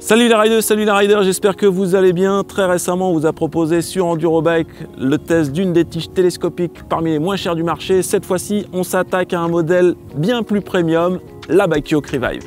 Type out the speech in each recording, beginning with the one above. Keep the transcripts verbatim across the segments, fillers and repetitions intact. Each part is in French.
Salut les riders, salut les riders, j'espère que vous allez bien. Très récemment, on vous a proposé sur Endurobike le test d'une des tiges télescopiques parmi les moins chères du marché. Cette fois-ci, on s'attaque à un modèle bien plus premium, la Bikeyoke Revive.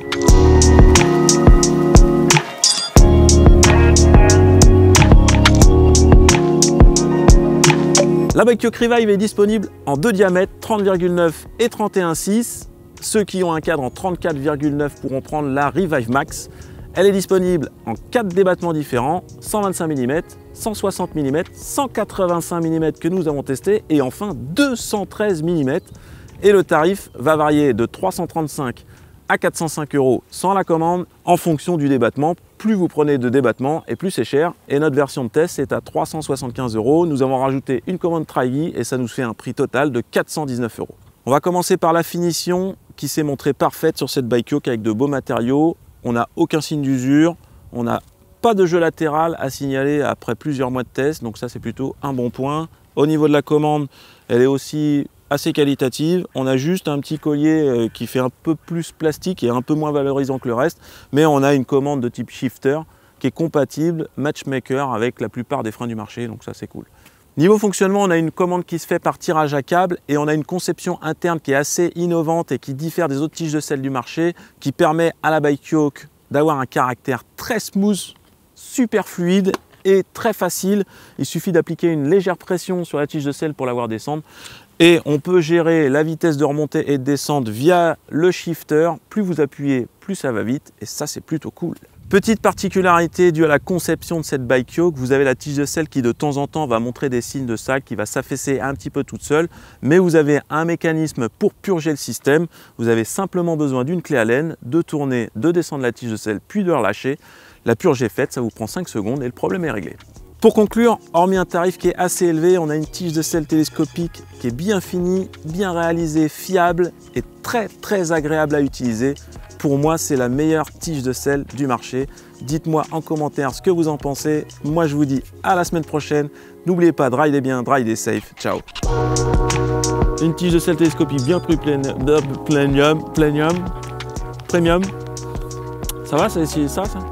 La Bikeyoke Revive est disponible en deux diamètres, trente virgule neuf et trente et un virgule six. Ceux qui ont un cadre en trente-quatre virgule neuf pourront prendre la Revive Max. Elle est disponible en quatre débattements différents, cent vingt-cinq millimètres, cent soixante millimètres, cent quatre-vingt-cinq millimètres que nous avons testé et enfin deux cent treize millimètres. Et le tarif va varier de trois cent trente-cinq à quatre cent cinq euros sans la commande en fonction du débattement. Plus vous prenez de débattements et plus c'est cher. Et notre version de test est à trois cent soixante-quinze euros. Nous avons rajouté une commande Tri-Guy et ça nous fait un prix total de quatre cent dix-neuf euros. On va commencer par la finition qui s'est montrée parfaite sur cette Bikeyoke avec de beaux matériaux. On n'a aucun signe d'usure, on n'a pas de jeu latéral à signaler après plusieurs mois de test, donc ça c'est plutôt un bon point. Au niveau de la commande, elle est aussi assez qualitative. On a juste un petit collier qui fait un peu plus plastique et un peu moins valorisant que le reste, mais on a une commande de type shifter qui est compatible matchmaker avec la plupart des freins du marché, donc ça c'est cool. Niveau fonctionnement, on a une commande qui se fait par tirage à câble et on a une conception interne qui est assez innovante et qui diffère des autres tiges de selle du marché, qui permet à la Bikeyoke d'avoir un caractère très smooth, super fluide et très facile. Il suffit d'appliquer une légère pression sur la tige de selle pour la voir descendre et on peut gérer la vitesse de remontée et de descente via le shifter. Plus vous appuyez, plus ça va vite et ça c'est plutôt cool. Petite particularité due à la conception de cette Bikeyoke, vous avez la tige de selle qui de temps en temps va montrer des signes de sag, qui va s'affaisser un petit peu toute seule, mais vous avez un mécanisme pour purger le système. Vous avez simplement besoin d'une clé Allen, de tourner, de descendre la tige de selle, puis de relâcher. La purge est faite, ça vous prend cinq secondes et le problème est réglé. Pour conclure, hormis un tarif qui est assez élevé, on a une tige de selle télescopique qui est bien finie, bien réalisée, fiable et très très agréable à utiliser. Pour moi, c'est la meilleure tige de selle du marché. Dites-moi en commentaire ce que vous en pensez. Moi, je vous dis à la semaine prochaine. N'oubliez pas de rider bien, de rider safe. Ciao. Une tige de selle télescopique bien plus premium, premium, premium. Ça va, c'est ça, ça